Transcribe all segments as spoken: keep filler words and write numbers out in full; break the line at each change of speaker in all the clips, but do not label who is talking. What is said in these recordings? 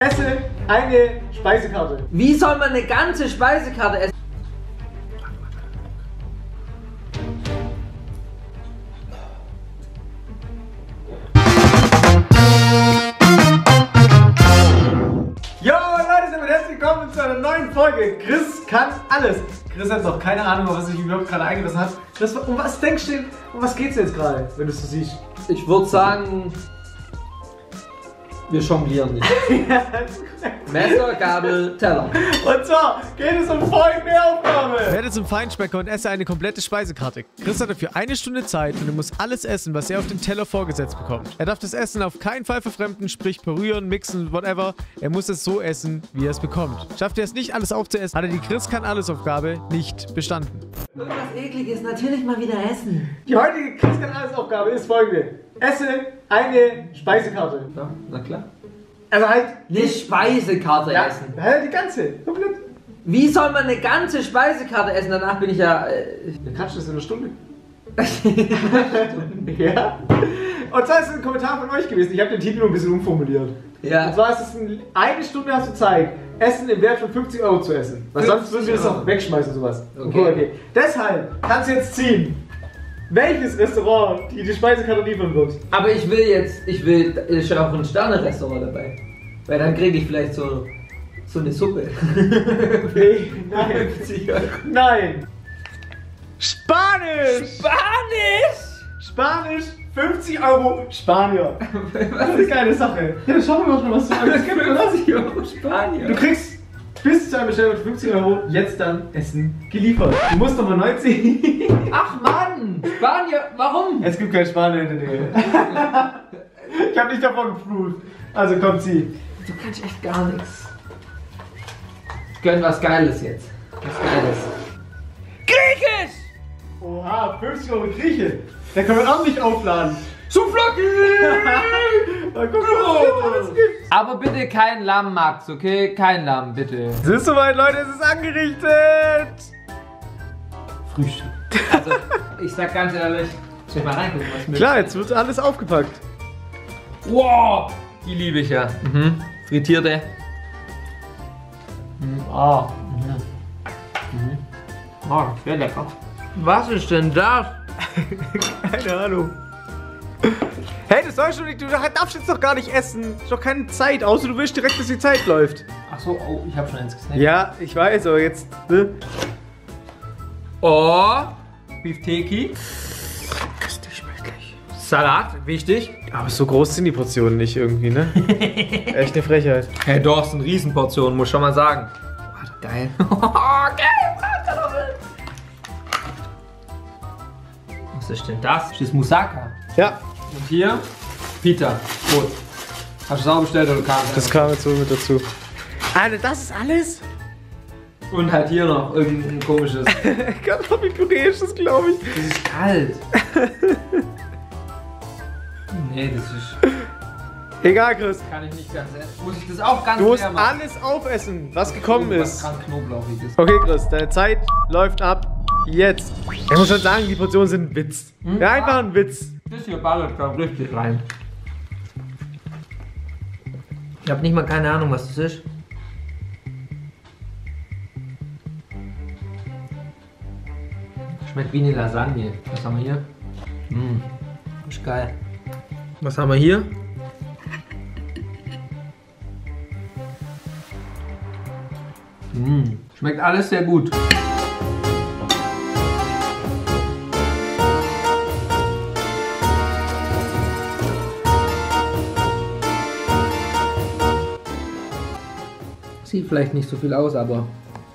Esse eine Speisekarte.
Wie soll man eine ganze Speisekarte essen?
Yo Leute, und herzlich willkommen zu einer neuen Folge. Chris kann alles. Chris hat noch keine Ahnung, was sich überhaupt gerade eingelassen hat. Das, um was denkst du, um was geht's jetzt gerade, wenn du es so siehst?
Ich würde sagen, wir jonglieren nicht. Messer, Gabel, Teller.
Und zwar geht es um folgende Aufgabe.
Werde zum Feinschmecker und esse eine komplette Speisekarte. Chris hat dafür eine Stunde Zeit und er muss alles essen, was er auf den Teller vorgesetzt bekommt. Er darf das Essen auf keinen Fall verfremden, sprich berühren, mixen, whatever. Er muss es so essen, wie er es bekommt. Schafft er es nicht, alles aufzuessen, hat er die Chris-kann-alles-Aufgabe nicht bestanden.
Irgendwas Ekliges, natürlich mal wieder essen.
Die heutige Chris kann alles Aufgabe ist folgende. Esse eine Speisekarte.
Ja, na klar.
Also halt
Eine Speisekarte
ja,
essen.
halt die ganze. Komplett.
Wie soll man eine ganze Speisekarte essen? Danach bin ich ja... Äh,
Dann kannst du das in einer Stunde. Ja. Und zwar ist es ein Kommentar von euch gewesen. Ich habe den Titel nur ein bisschen umformuliert.
ja.
Und zwar ist es ein, eine Stunde hast du Zeit, Essen im Wert von fünfzig Euro zu essen. Weil sonst würden wir das
Euro.
auch wegschmeißen sowas.
Okay.
okay. Deshalb kannst du jetzt ziehen, welches Restaurant die die Speisekarte liefern wird.
Aber ich will jetzt, ich will, ist auch ein Sterne-Restaurant dabei. Weil dann kriege ich vielleicht so, so eine Suppe.
Nee, nein. Nein. Spanisch!
Spanisch!
Spanisch, fünfzig Euro Spanier. Das ist eine geile Sache. Ja, dann schauen wir mal, was du alles gibt, oder?
fünfzig Euro Spanier.
Du kriegst bis zu einer Bestellung von fünfzig Euro jetzt dann Essen geliefert. Du musst nochmal neu ziehen.
Ach Mann! Spanier, warum?
Es gibt kein Spanier in der Nähe. Ich hab nicht davon geprüft. Also komm, zieh.
Du kannst echt gar nichts. Gönn was Geiles jetzt. Was Geiles. Griechisch!
Oha, fünfzig Euro Grieche. Da können wir auch nicht aufladen.
Souvlaki!
Mal gucken, was es jetzt alles gibt.
Aber bitte kein Lamm, Max, okay? Kein Lamm, bitte.
Es ist soweit, Leute, es ist angerichtet.
Frühstück. Also, ich sag ganz ehrlich, soll ich mal reingucken, was mit.
Klar, jetzt wird alles aufgepackt.
Wow! Die liebe ich ja. Mhm. Frittierte. Mhm. Ah. Mhm. Mhm. Oh, sehr lecker. Was ist denn das?
Keine Ahnung. Hey, das sollst du nicht, du darfst jetzt doch gar nicht essen. Ist doch keine Zeit, außer du willst direkt, dass die Zeit läuft.
Ach so, oh, ich hab schon eins gesnackt.
Ja, ich weiß, aber jetzt, ne?
Oh, Beefteki.
Köstlich schmecklich.
Salat, wichtig.
Aber so groß sind die Portionen nicht irgendwie, ne? Echt eine Frechheit.
Hey, doch, es sind Riesenportionen, muss schon mal sagen. Oh, geil. Geil. Was ist denn das? Das ist Moussaka.
Ja,
Und hier Pita. Brot. Hast du es auch bestellt oder kam
das kam jetzt so mit dazu. Alter, das ist alles?
Und halt hier noch irgendein komisches.
Kartoffelpüree ist das, glaube ich.
Das ist kalt. Nee, das ist.
Egal, Chris.
Kann ich nicht ganz essen. Muss ich das auch ganz
Du musst
leer machen?
alles aufessen, was gekommen
Irgendwas
ist.
krank Knoblauchiges.
Okay, Chris, deine Zeit läuft ab. Jetzt. Ich muss schon sagen, die Portionen sind ein Witz.
Hm?
Ja, einfach ein Witz.
Das hier ballert da richtig rein. Ich habe nicht mal keine Ahnung, was das ist. Schmeckt wie eine Lasagne. Was haben wir hier? Mmh. Ist geil. Was haben wir hier? Mmh. Schmeckt alles sehr gut. Sieht vielleicht nicht so viel aus, aber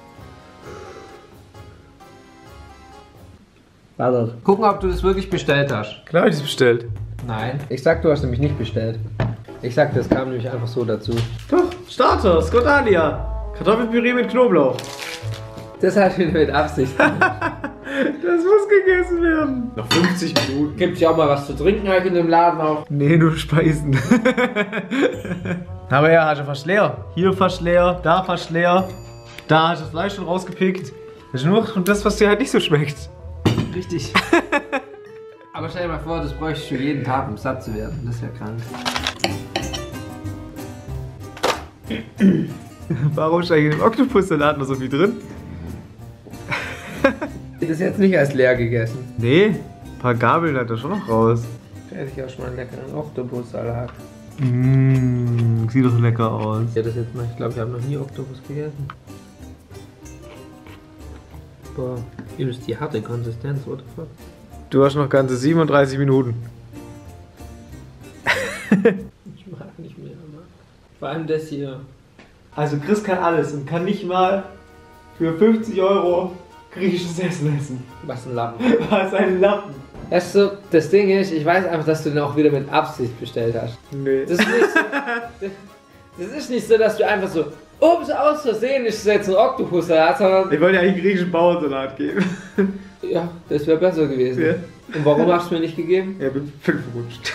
warte. Gucken, ob du das wirklich bestellt hast.
Klar, hab ich das bestellt.
Nein. Ich sag, du hast nämlich nicht bestellt. Ich sag, das kam nämlich einfach so dazu.
Doch, Starter, Scottalia. Kartoffelpüree mit Knoblauch.
Das hat wieder mit Absicht.
Das muss gegessen werden. Noch fünfzig Minuten.
Gibt's ja auch mal was zu trinken halt in dem Laden auch.
Nee, nur Speisen. Aber ja, hast du fast leer. Hier fast leer, da fast leer. Da hast du das Fleisch schon rausgepickt. Das ist nur das, was dir halt nicht so schmeckt.
Richtig. Aber stell dir mal vor, das bräuchtest du jeden Tag, um satt zu werden. Das ist ja krank.
Warum steigt in dem Oktopussalat noch so viel drin?
Das ist jetzt nicht als leer gegessen.
Nee, ein paar Gabeln hat er schon noch raus.
Da hätte ich auch schon mal einen leckeren Oktopussalat.
Mmh, sieht doch lecker aus.
Ja, das jetzt mal. Ich glaube, ich habe noch nie Oktopus gegessen. Boah, hier ist die harte Konsistenz, what the fuck?
Du hast noch ganze siebenunddreißig Minuten.
Ich mag nicht mehr, aber vor allem das hier.
Also Chris kann alles und kann nicht mal für fünfzig Euro griechisches Essen essen.
Was ein Lappen.
Was ein Lappen.
Weißt du, das Ding ist, ich weiß einfach, dass du den auch wieder mit Absicht bestellt hast.
Nee.
Das ist nicht so, das, das ist nicht so, dass du einfach so, ups, aus Versehen ist das jetzt ein Oktopussalat, sondern...
Ich wollte ja eigentlich griechischen Bauernsalat geben.
Ja, das wäre besser gewesen.
Ja.
Und warum hast du mir nicht gegeben?
Ja, bin fünf gerutscht.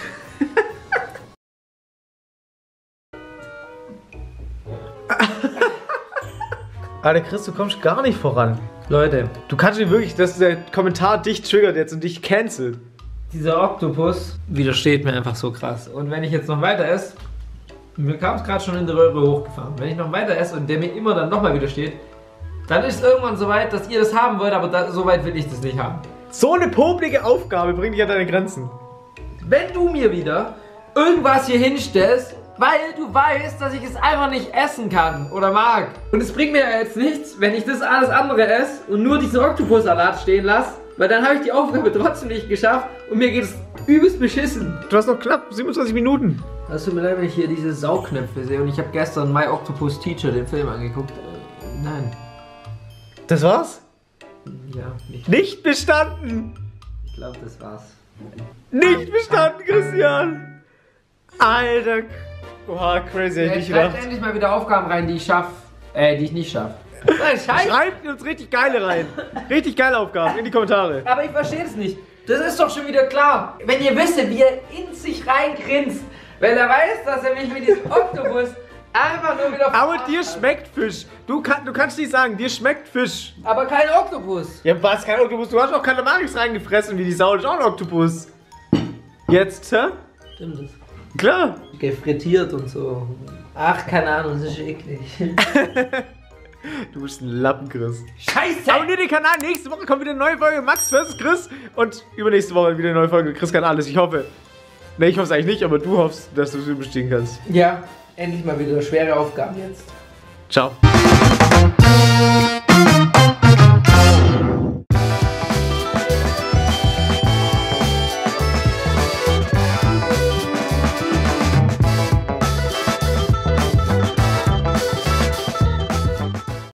Alter Chris, du kommst gar nicht voran.
Leute,
Du kannst dir wirklich, dass der Kommentar dich triggert jetzt und dich cancelt.
dieser Oktopus widersteht mir einfach so krass. Und wenn ich jetzt noch weiter esse, mir kam es gerade schon in der Röhre hochgefahren, wenn ich noch weiter esse und der mir immer dann nochmal widersteht, dann ist es irgendwann so weit, dass ihr das haben wollt, aber da, so weit will ich das nicht haben.
So eine poplige Aufgabe bringt dich an deine Grenzen.
Wenn du mir wieder irgendwas hier hinstellst, weil du weißt, dass ich es einfach nicht essen kann oder mag. Und es bringt mir ja jetzt nichts, wenn ich das alles andere esse und nur diesen Oktopussalat stehen lasse, weil dann habe ich die Aufgabe trotzdem nicht geschafft und mir geht es übelst beschissen.
Du hast noch knapp siebenundzwanzig Minuten.
Das tut mir leid, wenn ich hier diese Saugknöpfe sehe und ich habe gestern My Octopus Teacher, den Film, angeguckt. Äh, nein.
Das war's?
Ja, nicht.
Nicht bestanden.
Ich glaube, das war's.
Nicht bestanden, Christian. Alter. Oha, crazy, hätte ich nicht
Schreibt
gedacht.
endlich mal wieder Aufgaben rein, die ich schaff, äh, die ich nicht schaff. Nein, scheiße.
Schreibt uns richtig geile rein. Richtig geile Aufgaben in die Kommentare.
Aber ich verstehe es nicht. Das ist doch schon wieder klar. Wenn ihr wüsstet, wie er in sich reingrinst, weil er weiß, dass er mich mit diesem Oktopus einfach nur wieder...
Aber dir schmeckt Fisch. Du, kann, du kannst nicht sagen, dir schmeckt Fisch.
Aber kein Oktopus.
Ja, was? Kein Oktopus? Du hast auch Kalamaris reingefressen wie die Sau. Das ist auch ein Oktopus. Jetzt, hä?
Stimmt das?
Klar.
Gefrittiert und so. Ach, keine Ahnung, das ist eklig.
Du bist ein Lappen, Chris.
Scheiße!
Abonniert den Kanal. Nächste Woche kommt wieder eine neue Folge Max versus Chris. Und übernächste Woche wieder eine neue Folge Chris kann alles. Ich hoffe. Ne, ich hoffe es eigentlich nicht, aber du hoffst, dass du es überstehen kannst.
Ja, endlich mal wieder schwere Aufgaben jetzt.
Ciao.